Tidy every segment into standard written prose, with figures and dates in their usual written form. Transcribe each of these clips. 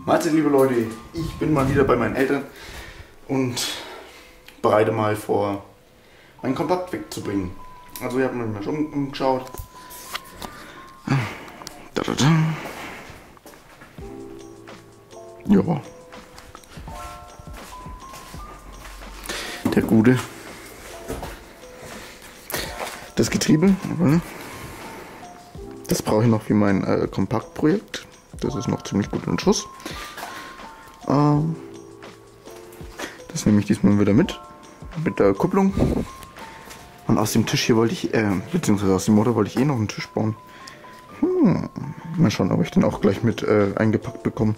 Mahlzeit, liebe Leute, ich bin mal wieder bei meinen Eltern und bereite mal vor, meinen Kompakt wegzubringen. Also, ihr habt mir schon umgeschaut. Ja. Der Gute. Das Getriebe, das brauche ich noch für mein Kompaktprojekt. Das ist noch ziemlich gut in Schuss. Das nehme ich diesmal wieder mit der Kupplung. Und aus dem Tisch hier wollte ich, beziehungsweise aus dem Motor wollte ich noch einen Tisch bauen. Mal schauen, ob ich den auch gleich mit eingepackt bekomme.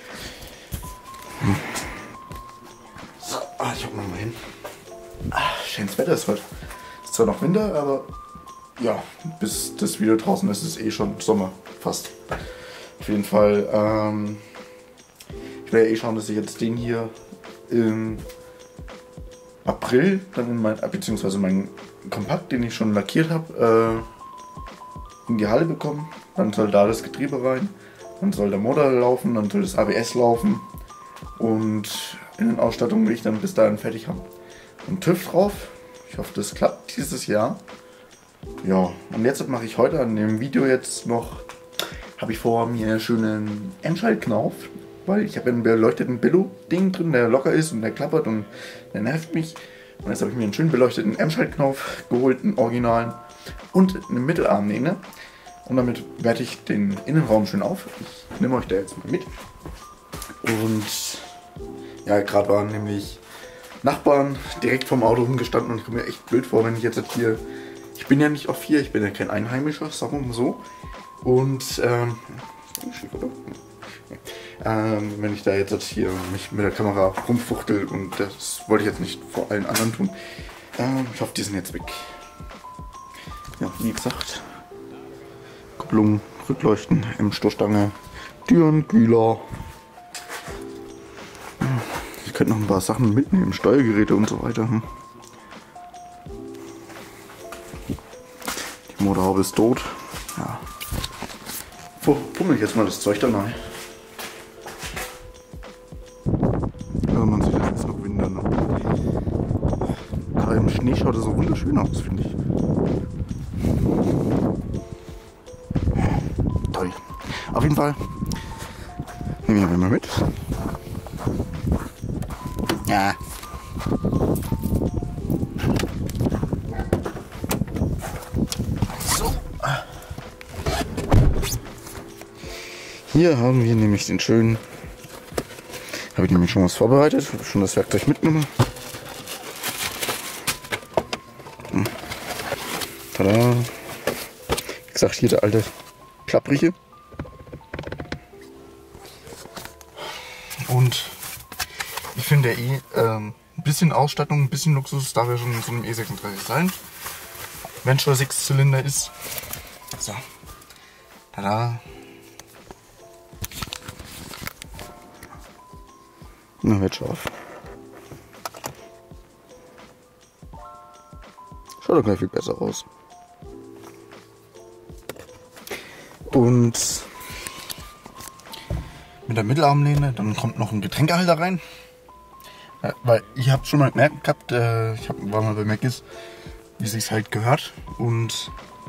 So, ich hab noch mal hin. Schönes Wetter ist heute. Ist zwar noch Winter, aber ja, bis das Video draußen ist, ist es eh schon Sommer, fast. Auf jeden Fall, ich werde ja eh schauen, dass ich jetzt den hier im April dann in beziehungsweise meinen Kompakt, den ich schon lackiert habe, in die Halle bekommen. Dann soll da das Getriebe rein, dann soll der Motor laufen, dann soll das ABS laufen und Innenausstattung will ich dann bis dahin fertig haben. Und TÜV drauf. Ich hoffe, das klappt dieses Jahr. Ja, und jetzt mache ich heute an dem Video jetzt noch, habe ich vor mir einen schönen M-Schaltknauf, weil ich habe einen beleuchteten Billo-Ding drin, der locker ist und der klappert und der nervt mich. Und jetzt habe ich mir einen schön beleuchteten M-Schaltknauf geholt, einen originalen und eine Mittelarmlehne. Und damit werte ich den Innenraum schön auf. Ich nehme euch da jetzt mal mit. Und ja, gerade waren nämlich Nachbarn direkt vom Auto rumgestanden und ich komme mir echt blöd vor, wenn ich jetzt hier, ich bin ja nicht auf hier, ich bin ja kein Einheimischer, sagen wir mal so. Und wenn ich da jetzt hier mich mit der Kamera rumfuchtel und das wollte ich jetzt nicht vor allen anderen tun. Ich hoffe, die sind jetzt weg. Ja, wie gesagt, Kupplung, Rückleuchten, M-Stoßstange, Türen, Kühler. Ich könnte noch ein paar Sachen mitnehmen, Steuergeräte und so weiter. Die Motorhaube ist tot. Ja. Pummel ich jetzt mal das Zeug da rein. Also man sieht, es ist noch Winter. Ne? Gerade im Schnee schaut es so wunderschön aus, finde ich. Toll. Auf jeden Fall nehme ich mal mit. Ja. So. Hier haben wir nämlich den schönen. Habe ich nämlich schon was vorbereitet. Habe schon das Werkzeug mitgenommen. Tada. Wie gesagt, hier der alte Klappriche. Und ich finde ein bisschen Ausstattung, ein bisschen Luxus darf ja schon in so einem E36 sein. Wenn schon 6-Zylinder ist. So. Tada. Na, wird scharf. Schaut doch gleich viel besser aus. Und mit der Mittelarmlehne, dann kommt noch ein Getränkehalter rein. Weil ich habe schon mal gemerkt gehabt, war mal bei Mc's, wie sich's halt gehört und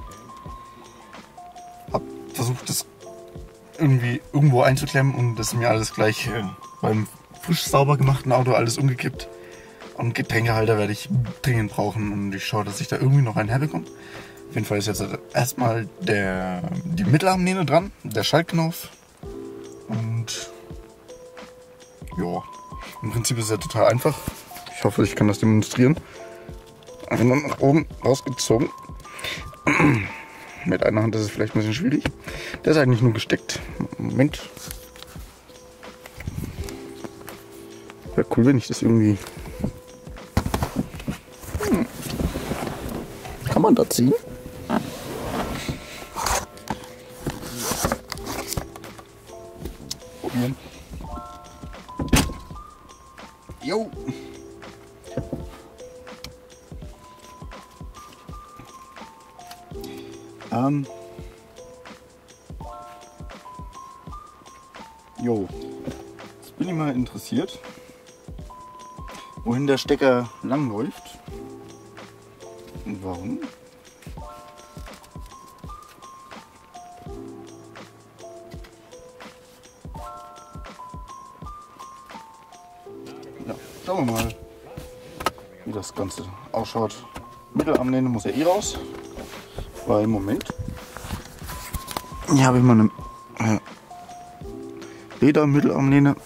habe versucht, das irgendwie irgendwo einzuklemmen und das ist mir alles gleich beim frisch sauber gemachten Auto alles umgekippt. Und Getränkehalter werde ich dringend brauchen und ich schaue, dass ich da irgendwie noch einen herbekomme. Auf jeden Fall ist jetzt erstmal die Mittelarmlehne dran, der Schaltknauf und ja. Im Prinzip ist es ja total einfach. Ich hoffe, ich kann das demonstrieren. Einfach nur nach oben rausgezogen. Mit einer Hand ist es vielleicht ein bisschen schwierig. Der ist eigentlich nur gesteckt. Moment. Wäre cool, wenn ich das irgendwie... Kann man da ziehen? Probieren. Jo. Jo. bin ich mal interessiert, wohin der Stecker langläuft und warum. Ja, schauen wir mal, wie das Ganze ausschaut. Mittelarmlehne muss ja eh raus, weil im Moment hier habe ich mal eine Ledermittelarmlehne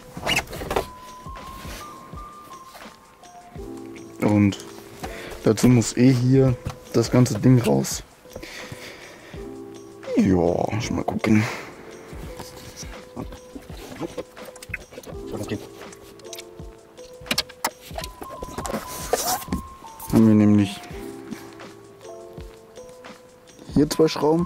und dazu muss eh hier das ganze Ding raus. Ja, schon mal gucken. Haben wir nämlich hier 2 Schrauben.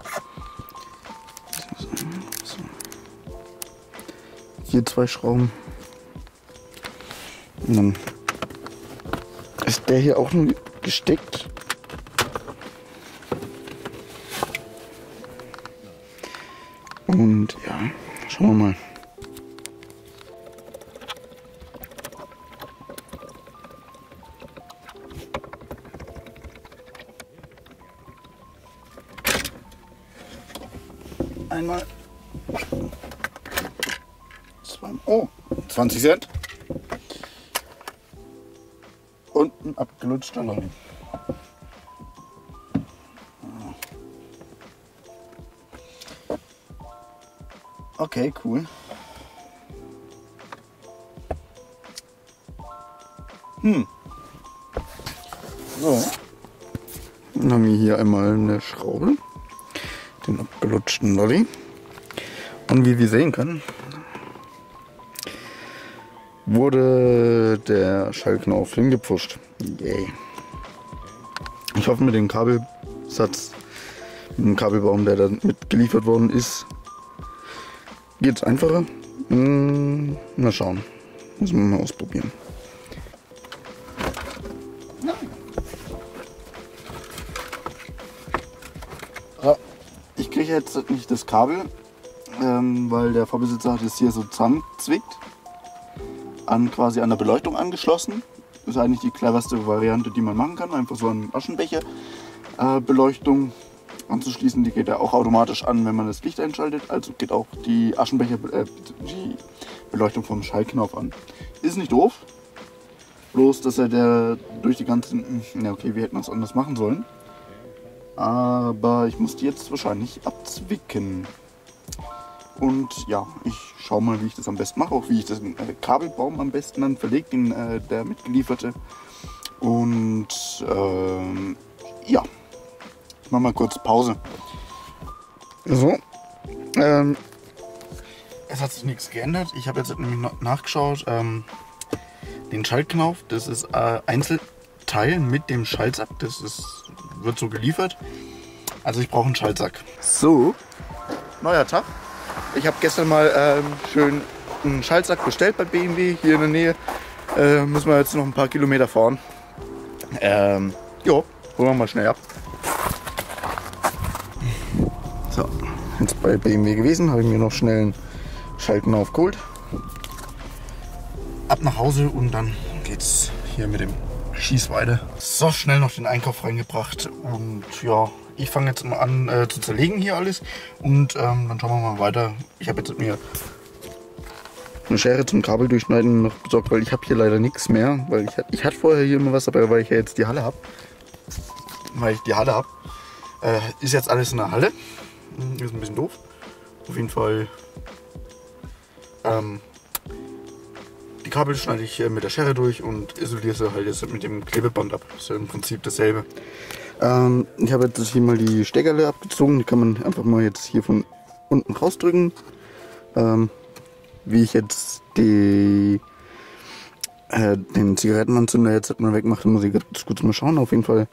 Hier 2 Schrauben. Und dann ist der hier auch nur gesteckt. Und ja, schauen wir mal. Einmal. Zweimal. Oh, 20 Cent. Und ein abgelutschter Lolli. Okay, cool. So. Dann haben wir hier einmal eine Schraube. Den abgelutschten Lolli. Und wie wir sehen können, wurde der Schaltknauf hingepfuscht. Yay. Ich hoffe, mit dem Kabelsatz, mit dem Kabelbaum, der da mitgeliefert worden ist, geht es einfacher. Mal schauen. Müssen wir mal ausprobieren. So, ich kriege jetzt nicht das Kabel, weil der Vorbesitzer hat es hier so zusammenzwickt. Quasi an der Beleuchtung angeschlossen. Das ist eigentlich die cleverste Variante, die man machen kann. Einfach so eine Aschenbecher-Beleuchtung anzuschließen. Die geht ja auch automatisch an, wenn man das Licht einschaltet. Also geht auch die die Beleuchtung vom Schaltknauf an. Ist nicht doof. Bloß, dass er durch die ganzen... Ja, okay, wir hätten das anders machen sollen. Aber ich muss die jetzt wahrscheinlich abzwicken. Und ja, ich schaue mal, wie ich das am besten mache, auch wie ich den Kabelbaum am besten dann verlege, der mitgelieferte. Und ja, ich mache mal kurz Pause. So, es hat sich nichts geändert. Ich habe jetzt nämlich nachgeschaut, den Schaltknauf, das ist Einzelteil mit dem Schaltsack, wird so geliefert. Also ich brauche einen Schaltsack. So, neuer Tag. Ich habe gestern mal schön einen Schaltsack bestellt bei BMW hier in der Nähe. Müssen wir jetzt noch ein paar Kilometer fahren. Jo, holen wir mal schnell ab. So, jetzt bei BMW gewesen, habe ich mir noch schnell einen Schaltknauf geholt. Ab nach Hause und dann geht's hier mit dem Schießweide. So, schnell noch den Einkauf reingebracht und ja. Ich fange jetzt mal an zu zerlegen hier alles und dann schauen wir mal weiter. Ich habe jetzt mir eine Schere zum Kabel durchschneiden noch besorgt, weil ich habe hier leider nichts mehr. Weil ich hatte vorher hier immer was, aber weil ich ja jetzt die Halle habe. Ist jetzt alles in der Halle. Ist ein bisschen doof. Auf jeden Fall die Kabel schneide ich mit der Schere durch und isoliere sie halt jetzt mit dem Klebeband ab. Das ist ja im Prinzip dasselbe. Ich habe jetzt hier mal die Steckerle abgezogen, die kann man einfach mal jetzt hier von unten rausdrücken. Wie ich jetzt den Zigarettenanzünder jetzt mal wegmache, muss ich ganz kurz mal schauen. Auf jeden Fall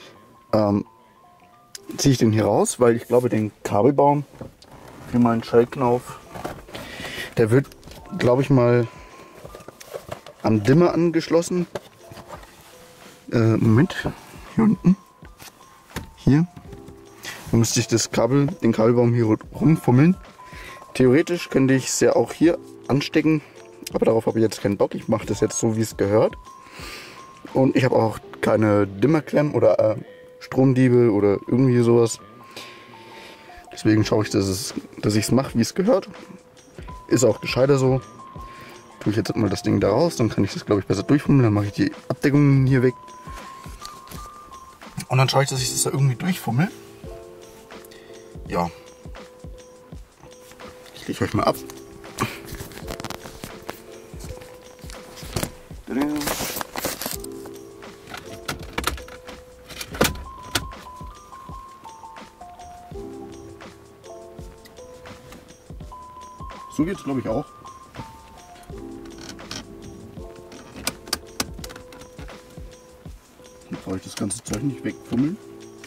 ziehe ich den hier raus, weil ich glaube, den Kabelbaum für meinen Schaltknauf, der wird, glaube ich, mal am Dimmer angeschlossen. Moment, hier unten. Hier. Dann müsste ich den Kabelbaum hier rumfummeln. Theoretisch könnte ich es ja auch hier anstecken Aber darauf habe ich jetzt keinen Bock. Ich mache das jetzt so, wie es gehört. Und ich habe auch keine Dimmerklemmen oder Stromdiebe oder irgendwie sowas. Deswegen schaue ich, dass ich es mache, wie es gehört. Ist auch gescheiter so. Tue ich jetzt mal das Ding da raus, dann kann ich das, glaube ich, besser durchfummeln. Dann mache ich die Abdeckungen hier weg. Und dann schaue ich, dass ich das da irgendwie durchfummel. Ja. Ich lege euch mal ab. So geht's, glaube ich, auch. Dann brauche ich das ganze Zeug nicht wegfummeln.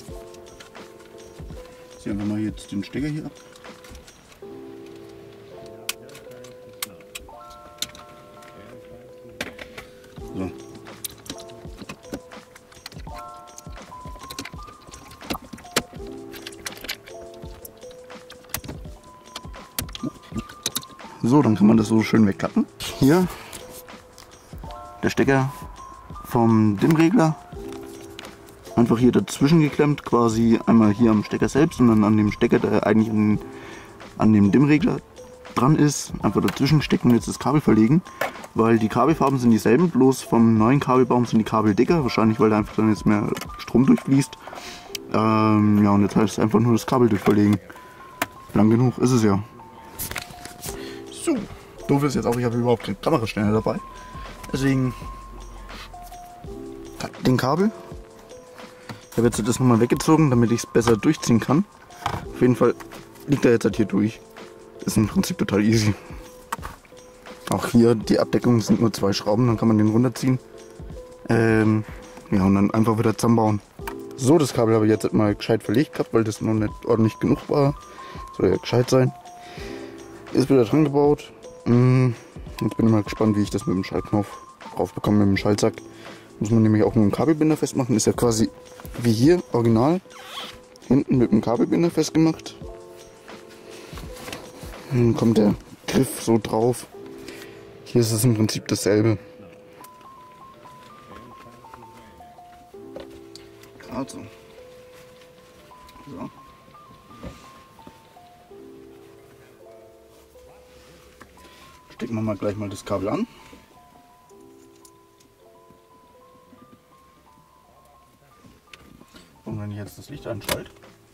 Ziehen wir mal jetzt den Stecker hier ab. So. So, dann kann man das so schön wegklappen. Hier der Stecker vom Dimmregler. Einfach hier dazwischen geklemmt, quasi einmal hier am Stecker selbst und dann an dem Stecker, der eigentlich an dem Dimmregler dran ist, einfach dazwischen stecken und jetzt das Kabel verlegen. Weil die Kabelfarben sind dieselben, bloß vom neuen Kabelbaum sind die Kabel dicker, wahrscheinlich weil da einfach dann jetzt mehr Strom durchfließt. Ja, und jetzt heißt es einfach nur das Kabel durchverlegen. Lang genug ist es ja. So, doof ist jetzt auch, ich habe überhaupt keinen Kameraständer dabei. Deswegen den Kabel. Ich habe jetzt das nochmal weggezogen, damit ich es besser durchziehen kann. Auf jeden Fall liegt er jetzt halt hier durch. Ist im Prinzip total easy. Auch hier die Abdeckung sind nur 2 Schrauben, dann kann man den runterziehen. Ja, und dann einfach wieder zusammenbauen. So, das Kabel habe ich jetzt mal gescheit verlegt gehabt, weil das noch nicht ordentlich genug war. Soll ja gescheit sein. Ist wieder dran gebaut. Jetzt bin ich mal gespannt, wie ich das mit dem Schaltknopf raufbekomme, mit dem Schaltsack. Muss man nämlich auch mit dem Kabelbinder festmachen. Ist ja quasi wie hier, original. Hinten mit dem Kabelbinder festgemacht. Dann kommt der Griff so drauf. Hier ist es im Prinzip dasselbe. Also. So. Stecken wir mal gleich mal das Kabel an. Und wenn ich jetzt das Licht einschalte,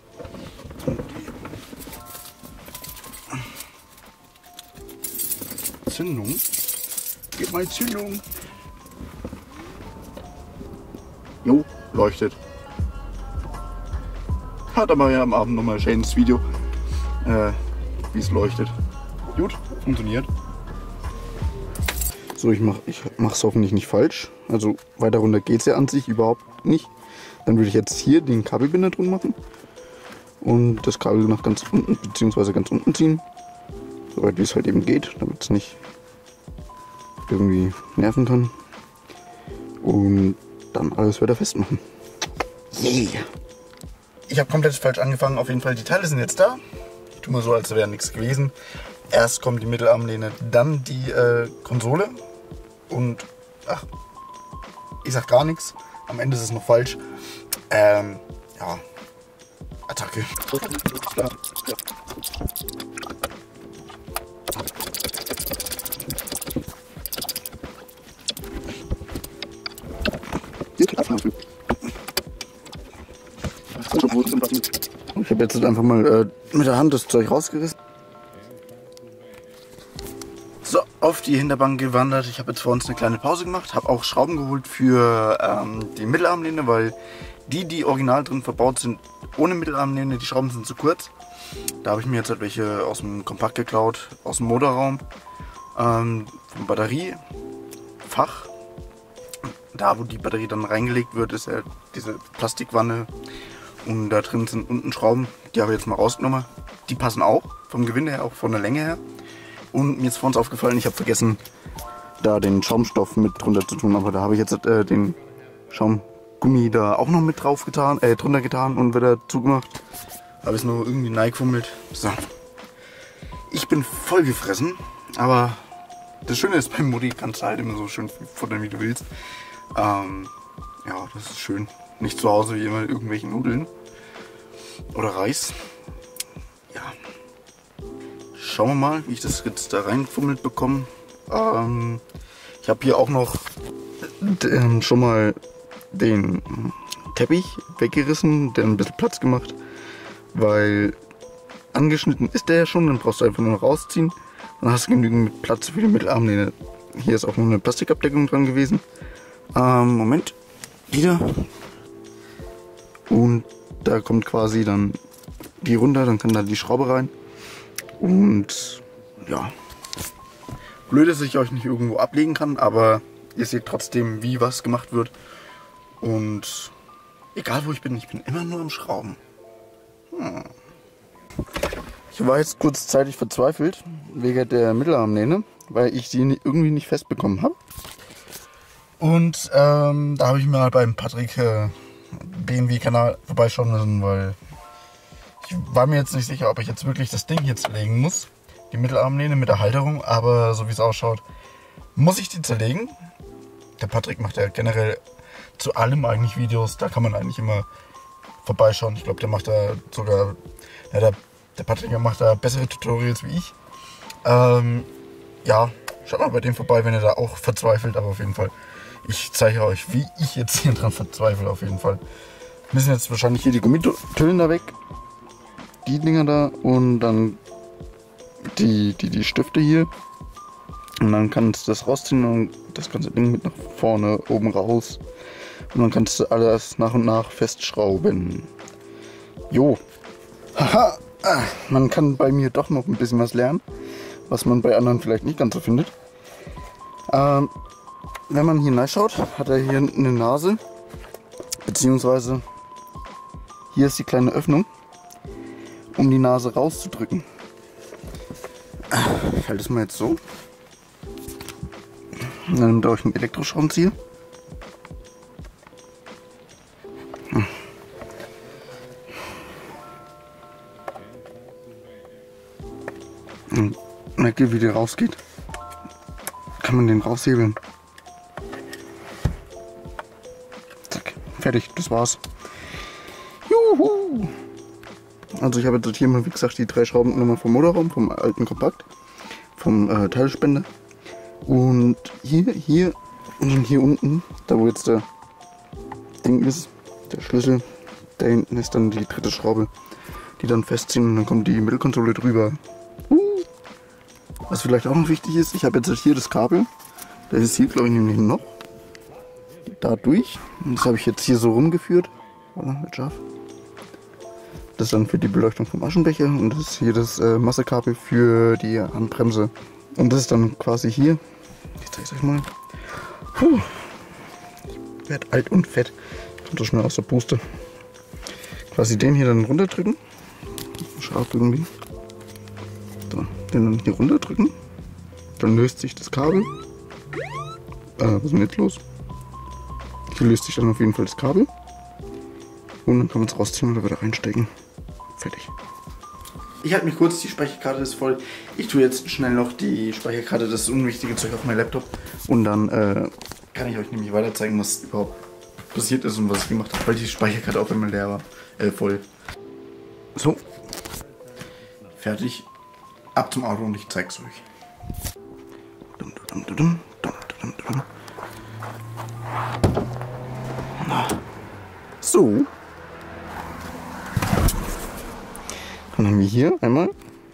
Zündung, gib mal Zündung. Jo, leuchtet. Hat aber ja am Abend nochmal ein schönes Video, wie es leuchtet. Gut, funktioniert. So, ich mach's hoffentlich nicht falsch. Also weiter runter geht es ja an sich überhaupt nicht. Dann würde ich jetzt hier den Kabelbinder drin machen und das Kabel nach ganz unten bzw. ganz unten ziehen. Soweit wie es halt eben geht, damit es nicht irgendwie nerven kann. Und dann alles wieder festmachen. Yeah! Ich habe komplett falsch angefangen. Auf jeden Fall, die Teile sind jetzt da. Ich tue mal so, als wäre nichts gewesen. Erst kommt die Mittelarmlehne, dann die Konsole. Und ach, ich sag gar nichts. Am Ende ist es noch falsch. Ja. Attacke. Ich habe jetzt einfach mal mit der Hand das Zeug rausgerissen. So, auf die Hinterbank gewandert. Ich habe jetzt vor uns eine kleine Pause gemacht. Habe auch Schrauben geholt für die Mittelarmlehne, weil die original drin verbaut sind, ohne Mittelarmlehne, die Schrauben sind zu kurz. Da habe ich mir jetzt halt welche aus dem Kompakt geklaut, aus dem Motorraum, vom Batteriefach. Da, wo die Batterie dann reingelegt wird, ist ja diese Plastikwanne und da drin sind unten Schrauben, die habe ich jetzt mal rausgenommen. Die passen auch, vom Gewinde her, auch von der Länge her. Und mir ist vor uns aufgefallen, ich habe vergessen, da den Schaumstoff mit drunter zu tun, aber da habe ich jetzt den Schaumgummi da auch noch mit drauf getan, drunter getan und wieder zugemacht. Habe es nur irgendwie neigefummelt. So. Ich bin voll gefressen, aber Das Schöne ist, beim Modi kannst du halt immer so schön futtern, wie du willst. Ja, das ist schön. Nicht zu Hause wie immer irgendwelche Nudeln oder Reis. Ja. Schauen wir mal, wie ich das jetzt da reinfummelt bekomme. Ich habe hier auch noch schon mal den Teppich weggerissen, der ein bisschen Platz gemacht, weil angeschnitten ist der ja schon, dann brauchst du einfach nur rausziehen. Dann hast du genügend Platz für die Mittelarmlehne. Hier ist auch noch eine Plastikabdeckung dran gewesen. Moment, wieder. Und da kommt quasi dann die runter, dann kann da die Schraube rein. Und ja, blöd, dass ich euch nicht irgendwo ablegen kann, aber ihr seht trotzdem, wie was gemacht wird. Und egal wo ich bin immer nur am Schrauben. Ich war jetzt kurzzeitig verzweifelt wegen der Mittelarmlehne, weil ich sie irgendwie nicht festbekommen habe. Und da habe ich mal beim Patrick BMW-Kanal vorbeischauen müssen, weil ich war mir jetzt nicht sicher, ob ich jetzt wirklich das Ding hier zerlegen muss. Die Mittelarmlehne mit der Halterung, aber so wie es ausschaut, muss ich die zerlegen. Der Patrick macht ja generell zu allem eigentlich Videos, da kann man eigentlich immer vorbeischauen. Ich glaube, der macht da sogar, ja, der Patrick macht da bessere Tutorials wie ich. Ja, schaut mal bei dem vorbei, wenn ihr da auch verzweifelt, aber auf jeden Fall. Ich zeige euch, wie ich jetzt hier dran verzweifle, auf jeden Fall. Müssen jetzt wahrscheinlich hier die Gummitüllen da weg. Die Dinger da und dann die Stifte hier. Und dann kannst du das rausziehen und das ganze Ding mit nach vorne, oben raus. Und dann kannst du alles nach und nach festschrauben. Jo. Haha. Man kann bei mir doch noch ein bisschen was lernen, was man bei anderen vielleicht nicht ganz so findet. Wenn man hier reinschaut, hat er hier eine Nase, beziehungsweise hier ist die kleine Öffnung, um die Nase rauszudrücken. Ich halte es mal jetzt so. Und dann nehmt ihr euch einen Elektroschraubenzieher. Und merkt ihr, wie der rausgeht? Kann man den raushebeln. Zack, fertig, das war's. Juhu! Also ich habe jetzt hier mal, wie gesagt, die 3 Schrauben nochmal vom Motorraum, vom alten Kompakt, vom Teilspender. Und hier und dann hier unten, da wo jetzt der Ding ist, der Schlüssel, da hinten ist dann die 3. Schraube, die dann festziehen und dann kommt die Mittelkonsole drüber. Was vielleicht auch noch wichtig ist, ich habe jetzt hier das Kabel, das ist hier glaube ich nämlich noch, da durch. Und das habe ich jetzt hier so rumgeführt, voilà, wird scharf. Das ist dann für die Beleuchtung vom Aschenbecher und das ist hier das Massekabel für die Handbremse. Und das ist dann quasi hier, ich zeige es euch mal. Puh. Ich werde alt und fett, kommt so schnell aus der Puste. Quasi den hier dann runterdrücken, scharf irgendwie. So, den dann hier runterdrücken, dann löst sich das Kabel. Was ist denn jetzt los? Hier löst sich dann auf jeden Fall das Kabel. Und dann kann man es rausziehen oder wieder reinstecken. Fertig. Ich halte mich kurz, die Speicherkarte ist voll. Ich tue jetzt schnell noch die Speicherkarte, das unwichtige Zeug auf meinen Laptop. Und dann kann ich euch nämlich weiter zeigen, was überhaupt passiert ist und was ich gemacht habe, weil die Speicherkarte auch immer leer war. Voll. So. Fertig. Ab zum Auto und ich zeig's euch. So. Dann haben wir hier einmal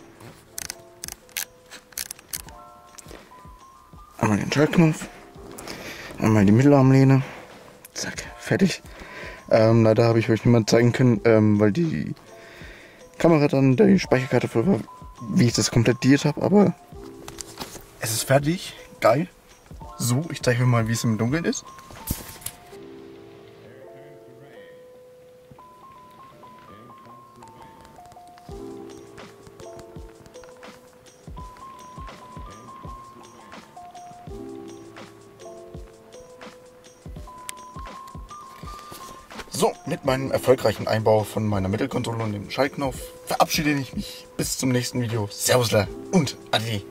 den Schaltknopf, einmal die Mittelarmlehne, zack, fertig. Leider habe ich euch nicht mal zeigen können, weil die Kamera dann die Speicherkarte voll war, wie ich das komplettiert habe, aber es ist fertig, geil. So, ich zeige euch mal, wie es im Dunkeln ist. So, mit meinem erfolgreichen Einbau von meiner Mittelkonsole und dem Schaltknopf verabschiede ich mich bis zum nächsten Video. Servusler und Ade.